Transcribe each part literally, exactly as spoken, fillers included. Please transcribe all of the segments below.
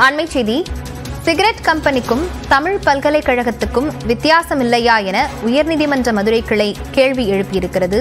அண்மை செய்தி. சிகரெட் கம்பெனிக்கும் தமிழ் பல்கலைக்கழகத்துக்கும் வித்தியாசம் இல்லையா என உயர்நீதிமன்ற மதுரை கிளை கேள்வி எழுப்பியிருக்கிறது.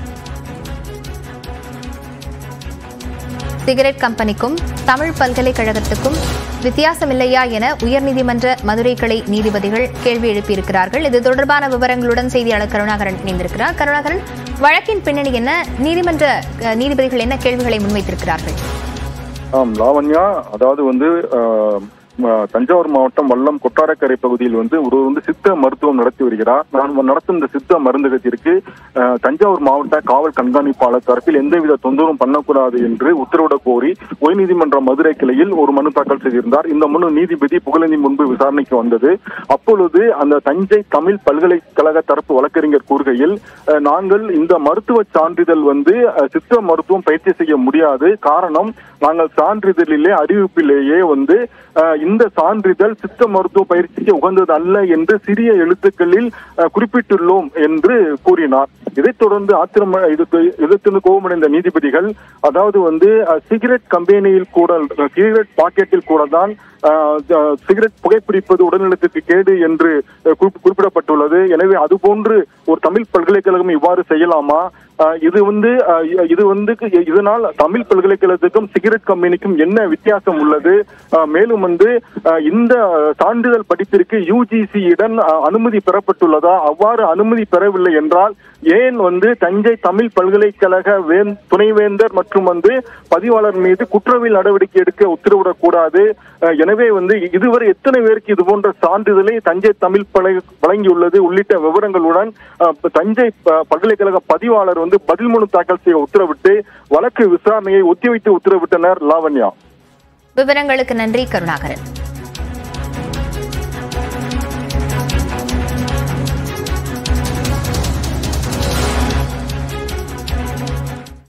சிகரெட் கம்பெனிக்கும் தமிழ் பல்கலைக்கழகத்துக்கும் வித்தியாசம் இல்லையா என உயர்நீதிமன்ற மதுரை கிளை நீதிபதிகள் கேள்வி எழுப்பியிருக்கிறார்கள். இது தொடர்பான விவரங்களுடன் செய்தியாளர் கருணாகரன் இணைந்திருக்கிறார். கருணாகரன், வழக்கின் பின்னணி என்ன? நீதிமன்ற நீதிபதிகள் என்ன கேள்விகளை முன்வைத்திருக்கிறார்கள்? ஆம் லாவண்யா, அதாவது வந்து தஞ்சாவூர் மாவட்டம் வல்லம் கொட்டாரக்கரை பகுதியில் வந்து ஒருவர் வந்து சித்த மருத்துவம் நடத்தி வருகிறார். நான் நடத்தும் இந்த சித்த மருந்தகத்திற்கு தஞ்சாவூர் மாவட்ட காவல் கண்காணிப்பாளர் தரப்பில் எந்தவித தொந்தரவும் பண்ணக்கூடாது என்று உத்தரவிடக் கோரி உயர்நீதிமன்ற மதுரை கிளையில் ஒரு மனு தாக்கல் செய்திருந்தார். இந்த மனு நீதிபதி புகழேந்தி முன்பு விசாரணைக்கு வந்தது. அப்பொழுது அந்த தஞ்சை தமிழ் பல்கலைக்கழக தரப்பு வழக்கறிஞர் கூறுகையில், நாங்கள் இந்த மருத்துவ சான்றிதழ் வந்து சித்த மருத்துவம் பயிற்சி செய்ய முடியாது. காரணம், நாங்கள் சான்றிதழிலே அறிவிப்பிலேயே வந்து இந்த சான்றிதழ் சித்த மருத்துவ பயிற்சிக்கு உகந்தது அல்ல என்று சிறிய எழுத்துக்களில் குறிப்பிட்டுள்ளோம் என்று கூறினார். இதைத் தொடர்ந்து ஆத்திரம் எதிர்த்து கோபமடைந்த நீதிபதிகள், அதாவது வந்து சிகரெட் கம்பெனியில் கூட சிகரெட் பாக்கெட்டில் கூட தான் சிகரெட் புகைப்பிடிப்பது உடல்நலத்திற்கு கேடு என்று குறிப்பிடப்பட்டுள்ளது. எனவே அதுபோன்று ஒரு தமிழ் பல்கலைக்கழகம் இவ்வாறு செய்யலாமா? இது வந்து இது வந்து இதனால் தமிழ் பல்கலைக்கழகத்துக்கும் சிகரெட் கம்பெனிக்கும் என்ன வித்தியாசம் உள்ளது? மேலும் வந்து இந்த சான்றிதழ் படிப்பிற்கு யூஜிசியிடம் அனுமதி பெறப்பட்டுள்ளதா? அவ்வாறு அனுமதி பெறவில்லை என்றால் ஏன் வந்து தஞ்சை தமிழ் பல்கலைக்கழக வேந் துணைவேந்தர் மற்றும் வந்து பதிவாளர் மீது குற்றவியல் நடவடிக்கை எடுக்க உத்தரவிடக்கூடாது? எனவே வந்து இதுவரை எத்தனை பேருக்கு இது போன்ற சான்றிதழை தஞ்சை தமிழ் பல்கலை வழங்கியுள்ளது உள்ளிட்ட விவரங்களுடன் தஞ்சை பல்கலைக்கழக பதிவாளர் வந்து பதில் மனு தாக்கல் செய்ய உத்தரவிட்டு வழக்கு விசாரணையை ஒத்திவைத்து உத்தரவிட்டனர். லாவண்யா, விவரங்களுக்கு நன்றி கருணாகரன்.